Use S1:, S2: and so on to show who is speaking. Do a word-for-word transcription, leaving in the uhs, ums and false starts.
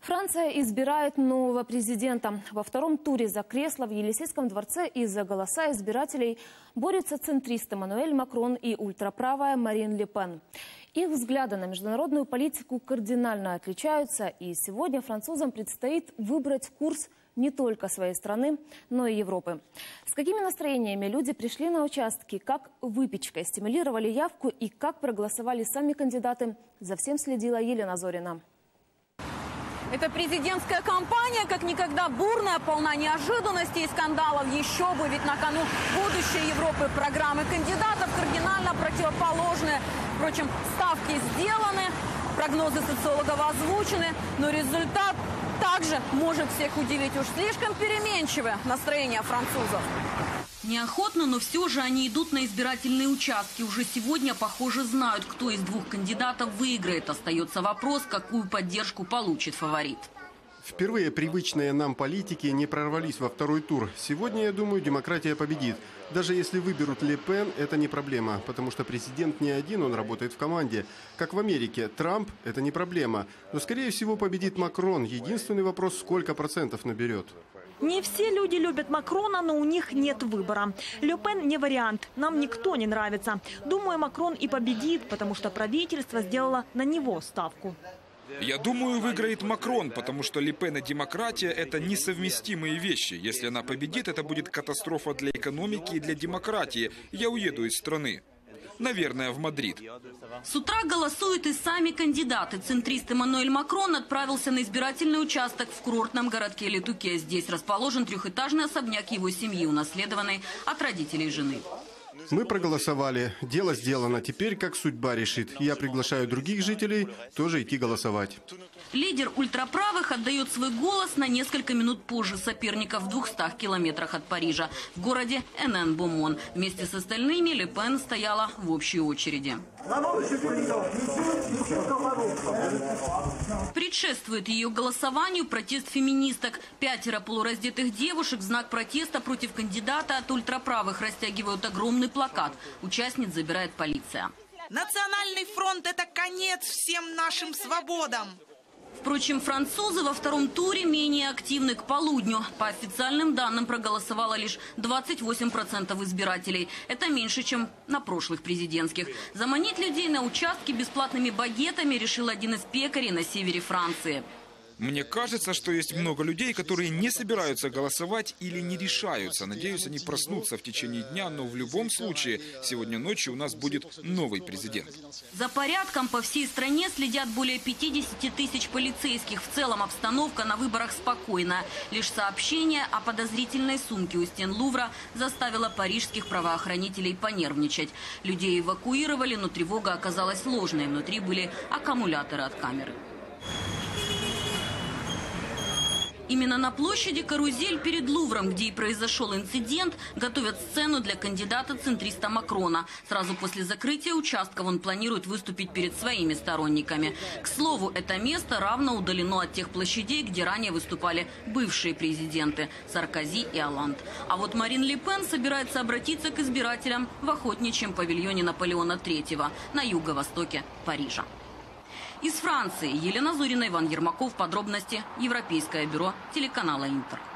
S1: Франция избирает нового президента. Во втором туре за кресло в Елисейском дворце и за голоса избирателей борются центрист Эммануэль Макрон и ультраправая Марин Ле Пен. Их взгляды на международную политику кардинально отличаются, и сегодня французам предстоит выбрать курс не только своей страны, но и Европы. С какими настроениями люди пришли на участки, как выпечкой стимулировали явку и как проголосовали сами кандидаты, за всем следила Елена Зорина.
S2: Эта президентская кампания как никогда бурная, полна неожиданностей и скандалов. Еще бы, ведь на кону будущее Европы. Программы кандидатов кардинально противоположные. Впрочем, ставки сделаны, прогнозы социологов озвучены, но результат также может всех удивить. Уж слишком переменчивое настроение французов.
S3: Неохотно, но все же они идут на избирательные участки. Уже сегодня, похоже, знают, кто из двух кандидатов выиграет. Остается вопрос, какую поддержку получит фаворит.
S4: Впервые привычные нам политики не прорвались во второй тур. Сегодня, я думаю, демократия победит. Даже если выберут Ле Пен, это не проблема, потому что президент не один, он работает в команде. Как в Америке, Трамп – это не проблема. Но, скорее всего, победит Макрон. Единственный вопрос – сколько процентов наберет.
S5: Не все люди любят Макрона, но у них нет выбора. Ле Пен не вариант. Нам никто не нравится. Думаю, Макрон и победит, потому что правительство сделало на него ставку.
S6: Я думаю, выиграет Макрон, потому что Ле Пен и демократия – это несовместимые вещи. Если она победит, это будет катастрофа для экономики и для демократии. Я уеду из страны. Наверное, в Мадрид.
S3: С утра голосуют и сами кандидаты. Центрист Эммануэль Макрон отправился на избирательный участок в курортном городке Ле-Туке. Здесь расположен трехэтажный особняк его семьи, унаследованный от родителей жены.
S4: Мы проголосовали. Дело сделано. Теперь как судьба решит. Я приглашаю других жителей тоже идти голосовать.
S3: Лидер ультраправых отдает свой голос на несколько минут позже соперника в двухстах километрах от Парижа, в городе Энен-Бомон. Вместе с остальными Ле Пен стояла в общей очереди. Предшествует ее голосованию протест феминисток. Пятеро полураздетых девушек в знак протеста против кандидата от ультраправых растягивают огромный плакат. Участниц забирает полиция.
S7: Национальный фронт – это конец всем нашим свободам.
S3: Впрочем, французы во втором туре менее активны к полудню. По официальным данным проголосовало лишь двадцать восемь процентов избирателей. Это меньше, чем на прошлых президентских. Заманить людей на участки бесплатными багетами решил один из пекарей на севере Франции.
S6: Мне кажется, что есть много людей, которые не собираются голосовать или не решаются. Надеюсь, они проснутся в течение дня, но в любом случае сегодня ночью у нас будет новый президент.
S3: За порядком по всей стране следят более пятидесяти тысяч полицейских. В целом обстановка на выборах спокойная. Лишь сообщение о подозрительной сумке у стен Лувра заставило парижских правоохранителей понервничать. Людей эвакуировали, но тревога оказалась ложной. Внутри были аккумуляторы от камеры. Именно на площади Карузель перед Лувром, где и произошел инцидент, готовят сцену для кандидата центриста Макрона. Сразу после закрытия участков он планирует выступить перед своими сторонниками. К слову, это место равно удалено от тех площадей, где ранее выступали бывшие президенты Саркози и Олланд. А вот Марин Ле Пен собирается обратиться к избирателям в охотничьем павильоне Наполеона третьего на юго-востоке Парижа. Из Франции Елена Зорина, Иван Ермаков. Подробности. Европейское бюро телеканала «Интер».